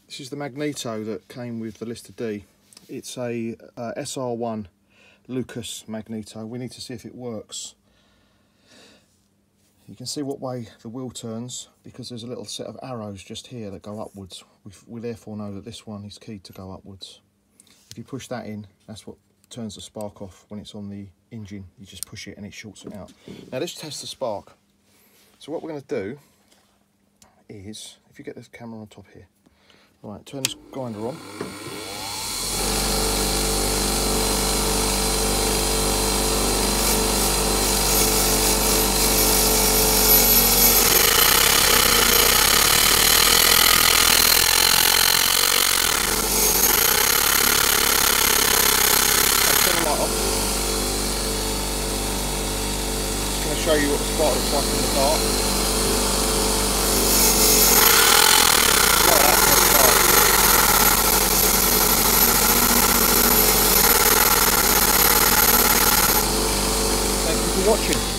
This is the magneto that came with the Lister D. It's a SR1 LUCAS magneto. We need to see if it works. You can see what way the wheel turns because there's a little set of arrows just here that go upwards. We therefore know that this one is keyed to go upwards. If you push that in, that's what turns the spark off when it's on the engine. You just push it and it shorts it out. Now let's test the spark. So what we're going to do is, if you get this camera on top here, right, turn this grinder on. Show you what the spark looks like in the dark. Like that, thank you for watching.